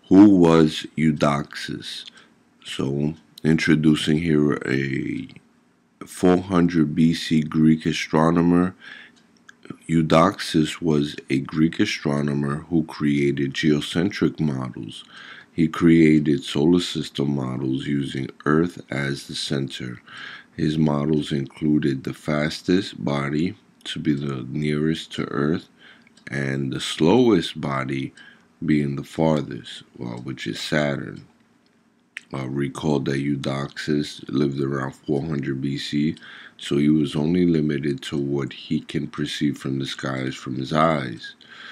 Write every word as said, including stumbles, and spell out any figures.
Who was Eudoxus? So, introducing here a four hundred B C Greek astronomer. Eudoxus was a Greek astronomer who created geocentric models. He created solar system models using Earth as the center. His models included the fastest body to be the nearest to Earth and the slowest body being the farthest, well, which is Saturn. Uh, recall that Eudoxus lived around four hundred B C, so he was only limited to what he can perceive from the skies from his eyes.